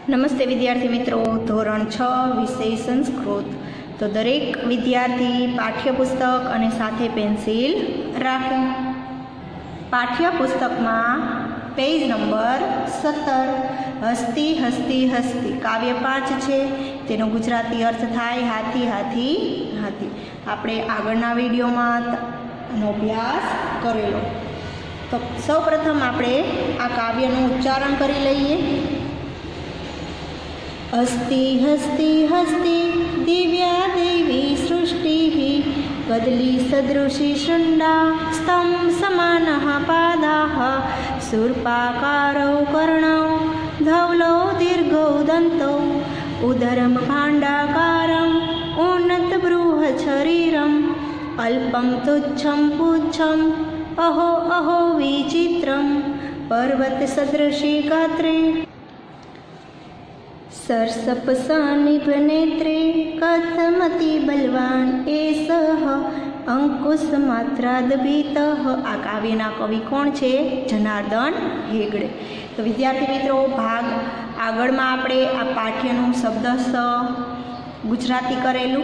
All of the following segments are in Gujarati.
નમસ્તે વિદ્યાર્થી મિત્રો, ધોરણ 6 વિષય સંસ્કૃત। તો દરેક વિદ્યાર્થી પાઠ્યપુસ્તક અને સાથે પેન્સિલ રાખે। પાઠ્યપુસ્તકમાં પેજ નંબર 17 હસ્તી હસ્તી હસ્તી કાવ્ય 5 છે। તેનો ગુજરાતી અર્થ થાય હાથી હાથી હાથી। આપણે આગળના વિડીયોમાં આનો અભ્યાસ કરેલો। તો સૌપ્રથમ આપણે આ કાવ્યનું ઉચ્ચારણ કરી લઈએ। हस्ती हस्ती हस्ती दिव्या देवी सृष्टिः कदली सदृशी शुण्डा स्तंभ समानः पादाः शूर्पाकारौ कर्णौ धवलौ दीर्घौ दन्तौ उदरं भाण्डाकारम् उन्नतबृहच्छरीरम् अल्पं तुच्छं पुच्छम् अहो अहो विचित्रं पर्वतसदृशी गात्रे सरसपसानिभ नेत्रे कथमति बलवान एसः अंकुश मात्राद भीतः। आ काव्यना कवि कोण छे? जनार्दन हेगड़े। तो विद्यार्थी मित्रों, भाग आगळमां आपणे आ पाठ्यनुं शब्दश गुजराती करेलुं।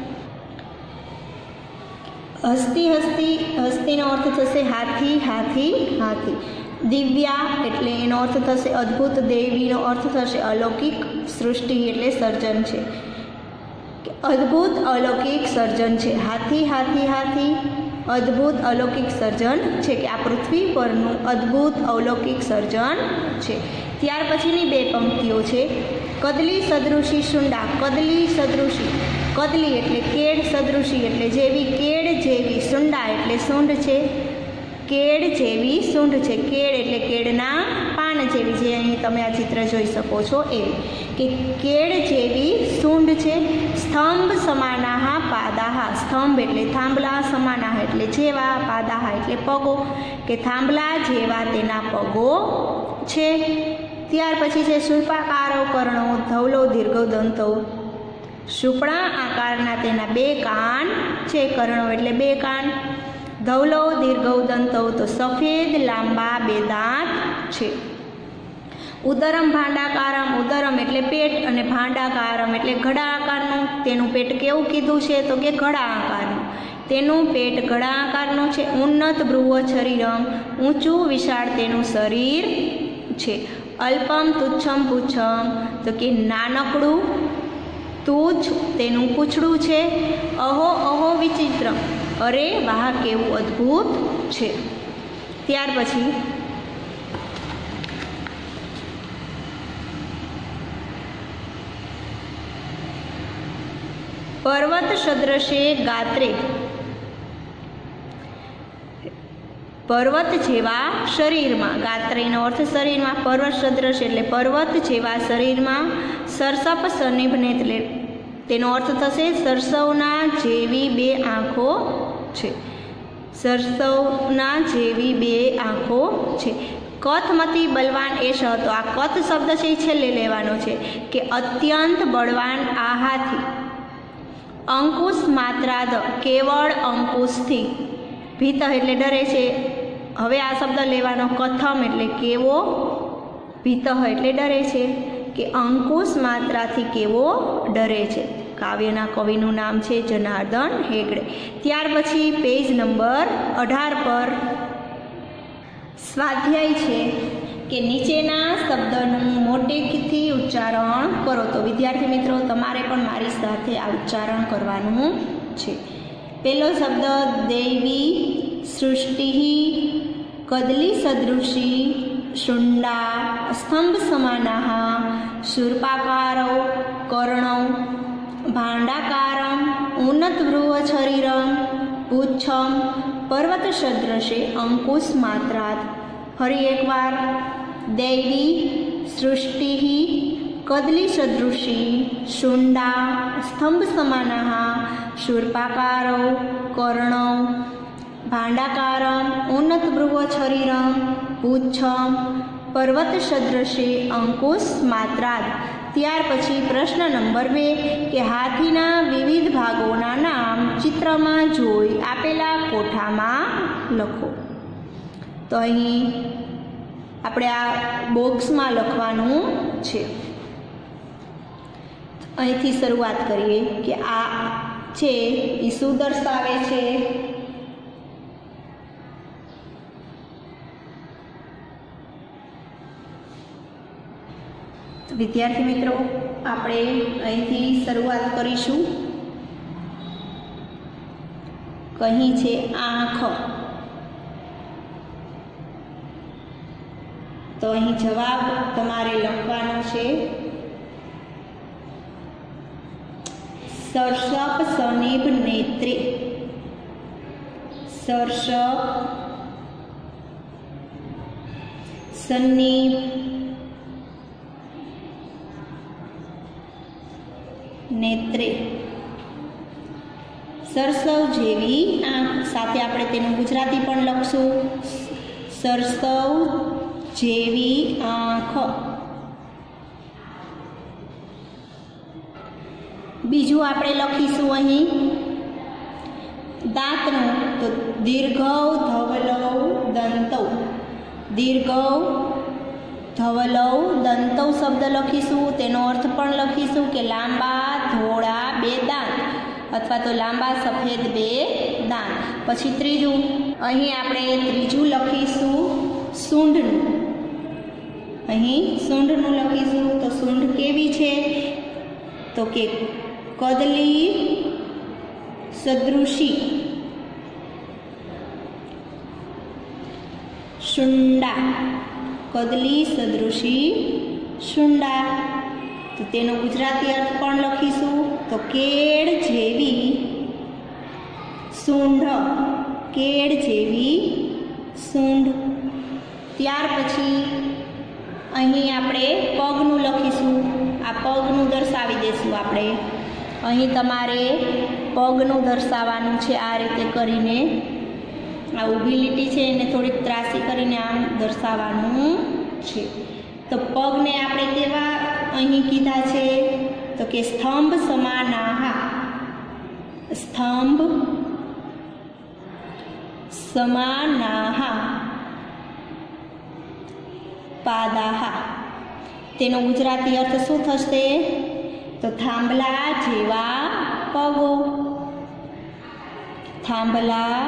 हस्ती हस्ती हस्तीनो अर्थ थशे हाथी हाथी हाथी। दिव्या एटले एनो अर्थ थशे अद्भुत, देवीनो अर्थ थशे अलौकिक, सृष्टि एटले सर्जन छे। अद्भुत अलौकिक सर्जन छे। हाथी हाथी हाथी अद्भुत अलौकिक सर्जन छे कि आ पृथ्वी परनुं अद्भुत अलौकिक सर्जन छे। त्यार पछीनी बे पंक्तिओ छे। कदली सदृशी शुंडा। कदली सदृशी, कदली एटले केड़, सदृशी एटले जेवी, केड़ जेवी, शुंडा एटले सूंढ छे। केड़ जेवी सूंढ छे। केड़ एटले केड़ना पान जेवी, जे अहीं तमे आ चित्र जोई शको छो एवी के केड़ जेवी सूंढ छे। स्तंभ समानाः पादाः। स्तंभ एटले थांभला, समानाः एटले जेवा, पादाः एटले पगो के थांभला जेवा तेना पगो छे। त्यार पछी छे शूर्पाकारौ कर्णौ धवलो दीर्घौ दंतौ। शूपड़ा आकारना तेना बे कान छे। कर्णौ एटले बे कान। धवलो दीर्घौ दंतौ तो सफेद लांबा बे दांत छे। उदरम भांडाकारम। उदरम एटले पेट अने भांडाकारम एटले घड़ा आकारनुं। तेनुं पेट केवुं कीधुं छे तो के घड़ा आकारनुं। तेनुं पेट घड़ा आकारनुं छे। उन्नत बृहच्छरीरम ऊंचुं विशाળ तेनुं शरीर छे। अल्पम तुच्छम पुच्छम तो के नानकड़ुं, तुच्छ तेनुं पूछड़ुं छे। अहो अहो विचित्रम, अरे वाह केवुं अद्भुत छे। त्यार पछी पर्वत सदृशे गात्रे। पर्वत जेवा शरीर में। गात्रेनो अर्थ शरीर में। पर्वत सदृश एटले पर्वत जेवा शरीर में। सरसप सनिभ नेत्रे तेनो अर्थ थशे सरसवना जेवी बे आँखो छे। सरसवना जेवी बे आँखो छे। कथमती बलवान एश। तो आ कथ शब्द छे छेल्ले लेवानो छे के अत्यंत बलवान आ हाथी। अंकुश मात्राद केवल अंकुश थी। भीत एटले डरे छे। हवे आ शब्द लेवानो। कथम एटले केवो, भीत एटले डरे छे के अंकुश मात्राथी केवो डरे छे। काव्यना कविનું નામ છે જનાર્દન હેગડે। ત્યાર પછી પેજ નંબર 18 પર સ્વાધ્યાય છે કે નીચેના શબ્દનું મોટેથી ઉચ્ચારણ કરો। તો વિદ્યાર્થી મિત્રો, તમારે પણ મારી સાથે આ ઉચ્ચારણ કરવાનું છે। પહેલો શબ્દ દેવી સૃષ્ટિ, કદલી સદૃશી, शुण्डा, स्तंभ समानाः, शूर्पाकारौ कर्णौ, भाण्डाकारम्, उन्नत बृहच्छरीरम्, पुच्छं, पर्वत सदृशे अंकुश मात्रात्। फरी एक बार देवी सृष्टि, कदली सदृशी, शुण्डा, स्तंभ समानाः, शूर्पाकारौ कर्णौ, भाण्डाकारम्, उन्नत बृहच्छरीरम्, पुच्छम, पर्वत सदृशे अंकुश मात्राद। त्यार पछी प्रश्न नंबर 2 के हाथीना विविध भागोना नाम चित्रमां जोई आपेला कोठामां लखो। तो अहीं आपणे आ बोक्समां लखवानुं छे। અહીંથી શરૂઆત કરીએ કે આ છે એ શું દર્શાવે છે? વિદ્યાર્થી મિત્રો, આપણે અહીંથી શરૂઆત કરીશું. કહી છે આંખ, તો અહીં જવાબ તમારે લખવાનો છે સર્ષપ સનિભ નેત્રે. સર્ષપ સનિભ નેત્રે. સરસવ જેવી આંખ. સાથે આપણે તેનું ગુજરાતી પણ લખશું. સરસવ જેવી આંખ. બીજું આપણે લખીશું અહીં દાંતનું, તો દીર્ઘૌ ધવલૌ દંતૌ. દીર્ઘૌ ધવલૌ દંતૌ શબ્દ લખીશું. તેનો અર્થ પણ લખીશું કે લાંબા ધોળા બે દાંત અથવા તો લાંબા સફેદ બે દાંત. પછી ત્રીજું, અહીં આપણે ત્રીજું લખીશું સૂંઢનું. અહીં સૂંઢનું લખીશું. તો સૂંઢ કેવી છે? તો કે કદલી સદૃશી શુંડા. કદલી સદૃશી શુંડા. તો તેનો ગુજરાતી અર્થ પણ લખીશું. તો કેળ જેવી સૂંઢ. કેળ જેવી સૂંઢ. ત્યાર પછી અહીં આપણે પગનું લખીશું. આ પગનું દર્શાવી દઈશું આપણે. અહીં તમારે પગનું દર્શાવવાનું છે આ રીતે કરીને. આ ઊભી લીટી છે એને થોડીક ત્રાસી કરીને આમ દર્શાવવાનું છે. તો પગને આપણે કેવા અહીં કીધા છે? તો કે સ્તંભ સમાનાહા. સ્તંભ સમાનાહા પાદાહા. તેનો ગુજરાતી અર્થ શું થશે? તો થાંભલા જેવા પગો. થાંભલા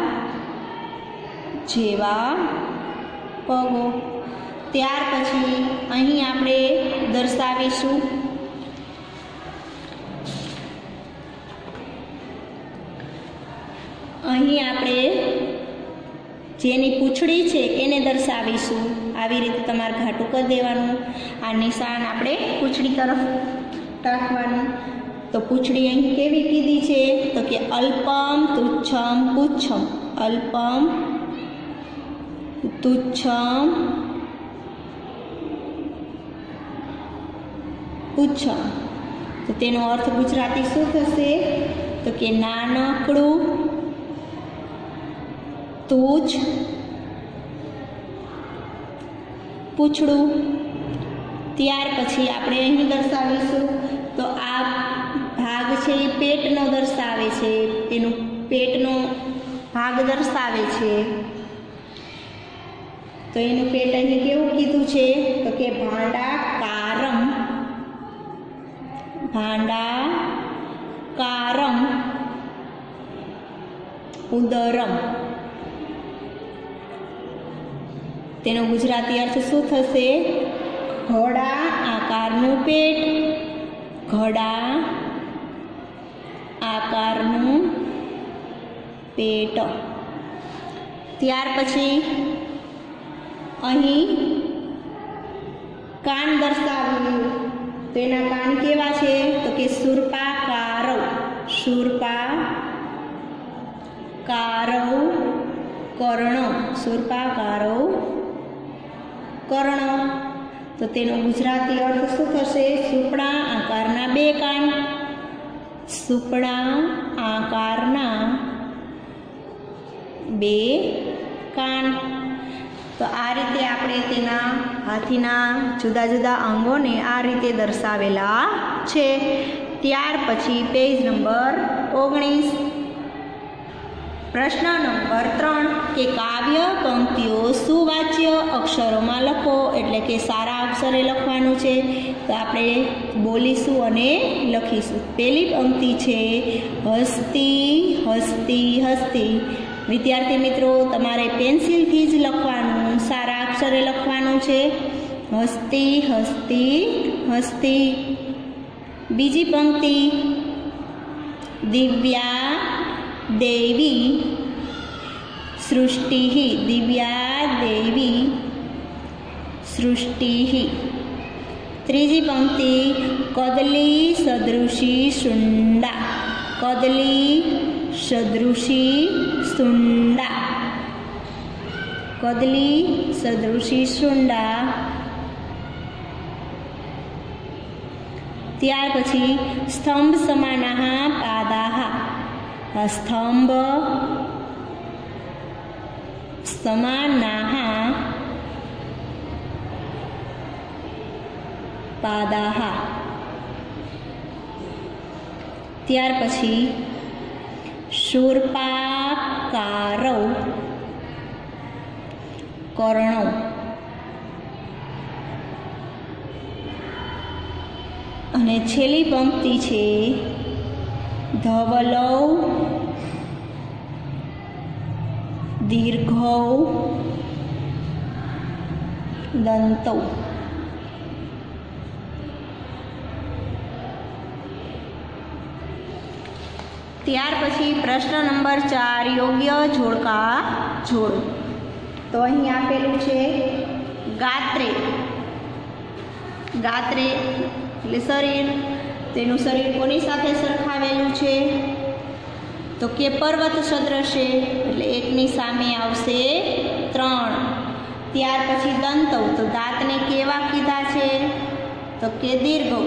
જેવા પગો. ત્યાર પછી અહીં આપણે દર્શાવીશું અહીં આપણે જેની પૂંછડી છે એને દર્શાવીશું. આવી રીતે તમારે ઘાટું કરી દેવાનું. આ નિશાન આપણે પૂંછડી તરફ રાખવાનું. તો પૂંછડી અહીં કેવી કીધી છે? તો કે અલ્પમ તુચ્છમ પુચ્છમ. અલ્પમ તુચ્છમ પુચ્છમ. તો તેનો અર્થ ગુજરાતી શું થશે? તો કે નાનકડું તુચ્છ પૂંછડું. ત્યાર પછી આપણે અહીં દર્શાવીશું. તો આ ભાગ છે એ પેટનો દર્શાવે છે. એનું પેટનો ભાગ દર્શાવે છે. તો એનું પેટ અહીં કેવું કીધું છે? તો કે ભાંડાકારમ. ભાંડાકારમ ઉદરમ. તેનો ગુજરાતી અર્થ શું થશે? ઘડા આકારનું પેટ. ઘડા આકારનું પેટ. ત્યાર પછી અહીં કાન દર્શાવ્યું. તો એના કાન કેવા છે? તો કે શૂર્પાકારવ. શૂર્પાકારવ કર્ણ. શૂર્પાકારવ કર્ણ. તો તેનો ગુજરાતી અર્થ શું થશે? સુપડા આકારના બે કાન. સુપડા આકારના બે કાન. તો આ રીતે આપણે તેના હાથીના જુદા જુદા અંગોને આ રીતે દર્શાવેલા છે. ત્યાર પછી પેજ નંબર 19. प्रश्न नंबर 3 के काव्य पंक्तिओ सुवाच्य अक्षरोमां लखो एटले के सारा अक्षरे लखवानुं छे। तो आपणे बोलीशुं अने लखीशुं। पहेली पंक्ति छे हस्ती हस्ती हस्ती। विद्यार्थी मित्रों तमारे पेन्सिलथी ज लखवानुं, सारा अक्षरे लखवानुं छे हस्ती हस्ती हस्ती। बीजी पंक्ति दिव्या देवी सृष्टिः। दिव्या देवी सृष्टिः। त्रीजी पंक्ति कदली सदृशी शुंडा। कदली सदृशी शुंडा। कदली सदृशी शुंडा। त्यार पछी स्तंभ समानाः पादाः। स्तंभ समानाः पादाः। त्यार पछी शूर्पाकारौ कर्णौ। अने छेल्ली पंक्ति छे धवलौ दीर्घौ दंतौ। त्यार पछी प्रश्न नंबर 4 योग्य जोड़का जोड़ो। तो अहीं आपेलुं छे गात्रे। गात्रे એટલે શરીર, તેનું શરીર કોની સાથે સરખાવેલું છે? તો કે પર્વત સદૃશે એટલે એકની સામે આવશે 3। ત્યાર પછી દંતૌ, તો દાંતને કેવા કીધા છે? તો કે દીર્ઘ,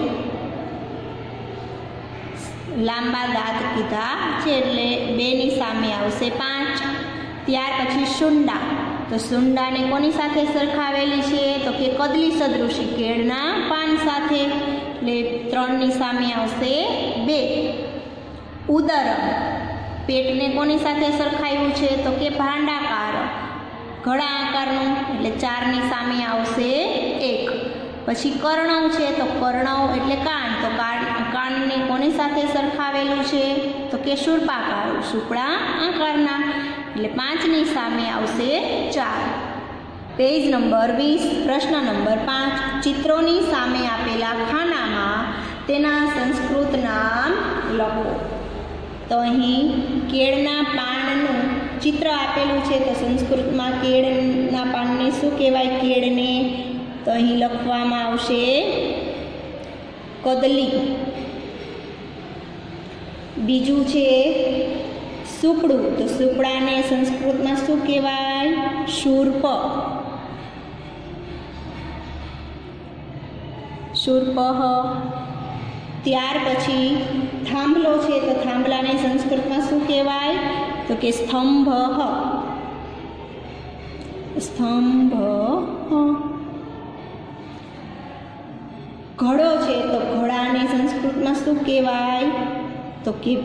લાંબા દાંત કીધા છે એટલે 2ની સામે આવશે 5। ત્યાર પછી શુંડા, તો શુંડાને કોની સાથે સરખાવેલી છે? તો કે કદલી સદૃશી કેળના પાન સાથે એટલે 3ની સામે આવશે 2। ઉદરમ, પેટને કોની સાથે સરખાવ્યું છે? તો કે ભાંડાકાર ઘડા આકારનું એટલે 4ની સામે આવશે 1। પછી કર્ણવ છે, તો કર્ણવ એટલે કાન, તો કાનને કોની સાથે સરખાવેલું છે? તો કે શૂર્પાકાર શુક્લા આકારના એટલે 5ની સામે આવશે 4। પેજ નંબર 20 પ્રશ્ન નંબર 5 ચિત્રોની સામે આપેલા ખાનામાં તેના સંસ્કૃત નામ લખો। તો અહીં કેળના પાનનું ચિત્ર આપેલું છે, તો સંસ્કૃતમાં કેળના પાનને શું કહેવાય? કેળને તો અહીં લખવામાં આવશે કદલી। બીજું છે સુપડું, તો સુપડાને સંસ્કૃતમાં શું કહેવાય? શૂર્પ। શૂર્પઃ। ત્યાર પછી થાંભલો છે, તો થાંભલાને સંસ્કૃતમાં શું કહેવાય? તો કે સ્તંભઃ। સ્તંભઃ। ઘડો છે, તો ઘોડાને સંસ્કૃતમાં શું કહેવાય? તો કે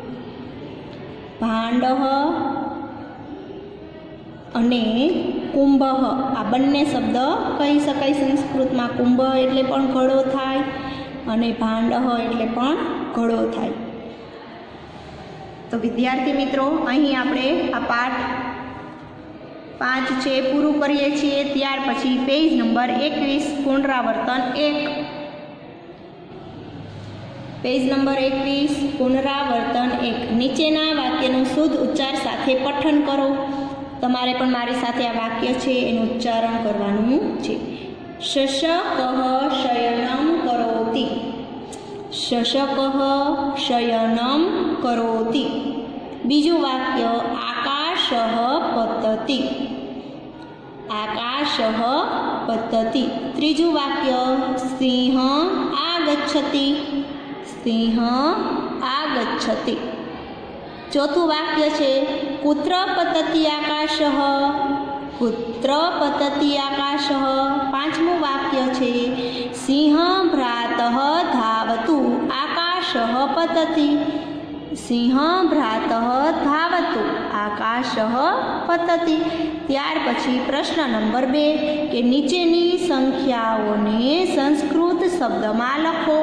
ભાંડઃ અને કુંભઃ। આ બંને શબ્દ કહી શકાય સંસ્કૃતમાં। કુંભ એટલે પણ ઘડો થાય અને ભાંડઃ એટલે પણ ઘડો થાય। તો વિદ્યાર્થી મિત્રો અહીં આપણે આ પાઠ 5 છે પૂરું કરીએ છીએ। ત્યાર પછી પેજ નંબર 21 પુનરાવર્તન 1। પેજ નંબર 21 પુનરાવર્તન 1 નીચેના વાક્યનું શુદ્ધ ઉચ્ચાર સાથે પઠન કરો। તમારે પણ મારી સાથે આ વાક્ય છે એનું ઉચ્ચારણ કરવાનું છે। શશકઃ શયનમ કરોતિ। શશકઃ શયનમ કરોતિ। બીજું વાક્ય આકાશઃ પતતિ। આકાશઃ પતતિ। ત્રીજું વાક્ય સિંહ આગચ્છતિ। સિંહ આગચ્છતિ। ચોથું વાક્ય છે કુત્ર પતતિ આકાશઃ। કુત્ર પતતિ આકાશઃ। પાંચમું વાક્ય છે સિંહ ભ્રાતઃ ધાવતુ આકાશઃ પતતિ। સિંહ ભ્રાતઃ ધાવતુ આકાશઃ પતતિ. ત્યાર પછી પ્રશ્ન નંબર 2 કે નીચેની સંખ્યાઓને સંસ્કૃત શબ્દમાં લખો.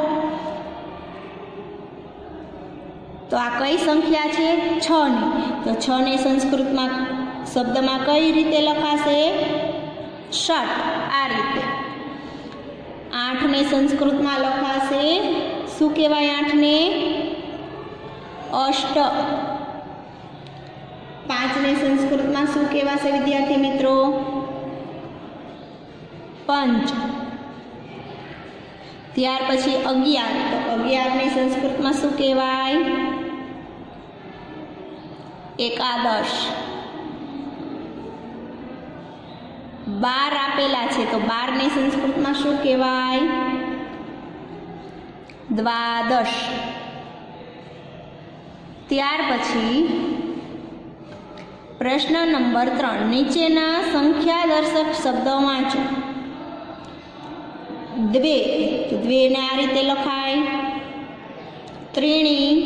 તો આ કઈ સંખ્યા છે? 6 ની. તો 6 ને સંસ્કૃતમાં શબ્દમાં કઈ રીતે લખાશે? ષટ. આ રીતે. 8 ને સંસ્કૃતમાં લખાશે, શું કહેવાય 8 ને? અષ્ટ. 5 ને સંસ્કૃતમાં શું કહેવાશે વિદ્યાર્થી મિત્રો? પંચ. ત્યાર પછી 11. તો 11 ને સંસ્કૃતમાં શું કહેવાય? એકાદશ. 12 આપેલા છે, તો 12 ને સંસ્કૃતમાં શું કહેવાય? દ્વાદશ. ત્યાર પછી પ્રશ્ન નંબર 3 નીચેના સંખ્યા દર્શક શબ્દો વાંચો. દ્વે. તો દ્વે ને આ રીતે લખાય. ત્રીણી,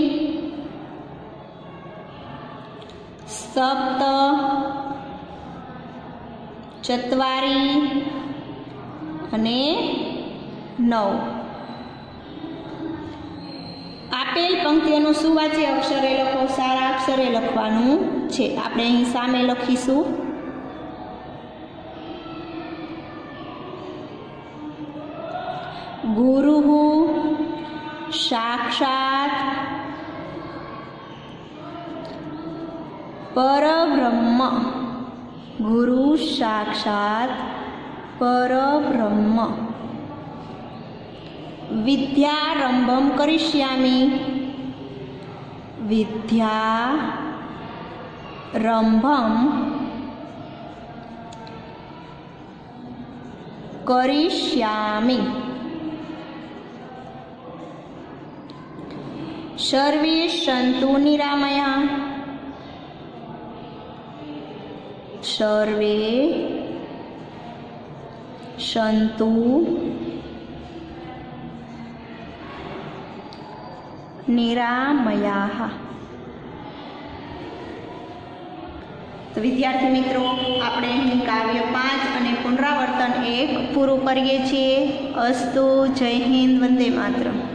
સપ્ત, ચત્વારી અને 9. આપેલ પંક્તિઓનું સુવાચ્ય અક્ષરે લખો. સારા અક્ષરે લખવાનું છે. આપણે અહીં સામે લખીશું. ગુરુઃ સાક્ષાત પરબ્રહ્મ. ગુરુ સાક્ષાત પરબ્રહ્મ. વિદ્યારંભમ કરિષ્યામિ. વિદ્યારંભમ કરિષ્યામિ. સર્વે સन्तु નિરામયા. સર્વે સन्तु નિરામયાઃ. તો વિદ્યાર્થી મિત્રો, આપણે અહીં કાવ્ય 5 અને પુનરાવર્તન 1 પૂરું કરીએ છીએ. અસ્તુ. જય હિન્દ. વંદે માતરમ.